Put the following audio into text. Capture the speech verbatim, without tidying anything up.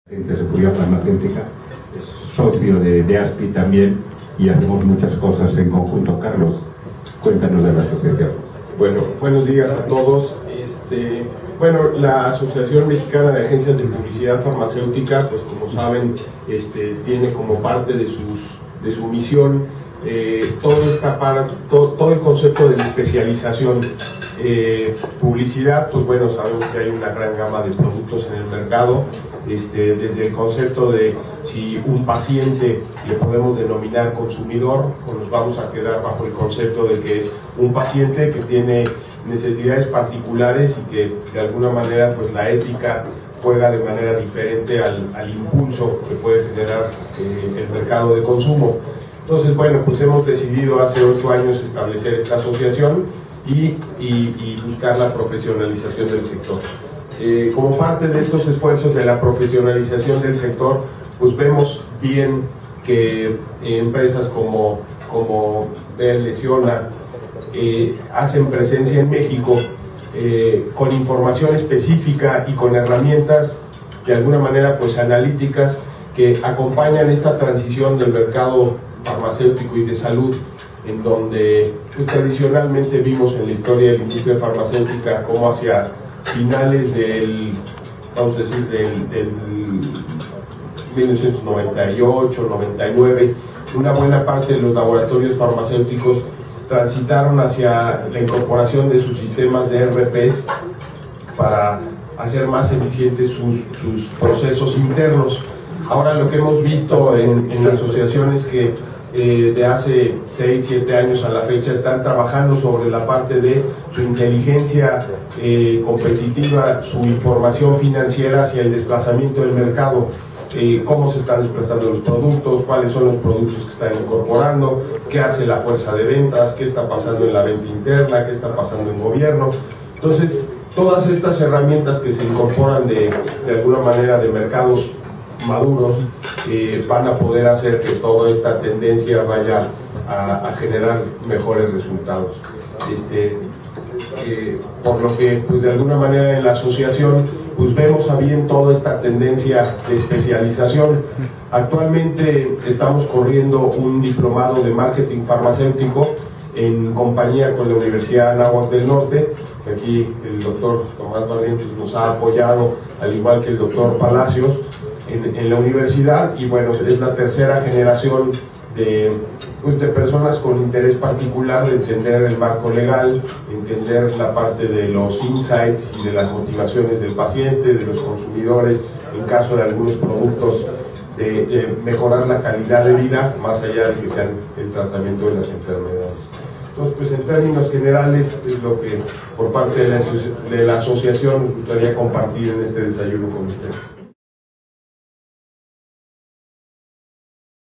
de seguridad farmacéutica, es socio de, de ASPI también, y hacemos muchas cosas en conjunto. Carlos, cuéntanos de la asociación. Bueno, buenos días a todos. Este, bueno, la Asociación Mexicana de Agencias de Publicidad Farmacéutica, pues como saben, este, tiene como parte de, sus, de su misión eh, todo, esta para, todo, todo el concepto de la especialización. Eh, publicidad, pues bueno, sabemos que hay una gran gama de productos en el mercado, este, desde el concepto de si un paciente le podemos denominar consumidor, o nos vamos a quedar bajo el concepto de que es un paciente que tiene necesidades particulares y que de alguna manera pues la ética juega de manera diferente al, al impulso que puede generar eh, el mercado de consumo. Entonces, bueno, pues hemos decidido hace ocho años establecer esta asociación Y, y, y buscar la profesionalización del sector. Eh, como parte de estos esfuerzos de la profesionalización del sector, pues vemos bien que eh, empresas como, como Bell, Lesiona, eh, hacen presencia en México eh, con información específica y con herramientas de alguna manera pues analíticas que acompañan esta transición del mercado farmacéutico y de salud, en donde pues, tradicionalmente vimos en la historia de la industria farmacéutica como hacia finales del, vamos a decir, del, del mil novecientos noventa y ocho, noventa y nueve, una buena parte de los laboratorios farmacéuticos transitaron hacia la incorporación de sus sistemas de E R Pes para hacer más eficientes sus, sus procesos internos. Ahora lo que hemos visto en, en la asociación es que Eh, de hace seis, siete años a la fecha están trabajando sobre la parte de su inteligencia eh, competitiva, su información financiera hacia el desplazamiento del mercado, eh, cómo se están desplazando los productos, cuáles son los productos que están incorporando, qué hace la fuerza de ventas, qué está pasando en la venta interna, qué está pasando en gobierno. Entonces, todas estas herramientas que se incorporan de, de alguna manera de mercados maduros eh, van a poder hacer que toda esta tendencia vaya a, a generar mejores resultados. Este, eh, por lo que pues de alguna manera en la asociación pues vemos a bien toda esta tendencia de especialización. Actualmente estamos corriendo un diplomado de marketing farmacéutico en compañía con la Universidad Anáhuac del Norte. Aquí el doctor Tomás Valientes nos ha apoyado, al igual que el doctor Palacios, en, en la universidad, y bueno, es la tercera generación de, pues, de personas con interés particular de entender el marco legal, entender la parte de los insights y de las motivaciones del paciente, de los consumidores, en caso de algunos productos, de, de mejorar la calidad de vida, más allá de que sean el tratamiento de las enfermedades. Entonces, pues en términos generales es lo que por parte de la, de la asociación me gustaría compartir en este desayuno con ustedes.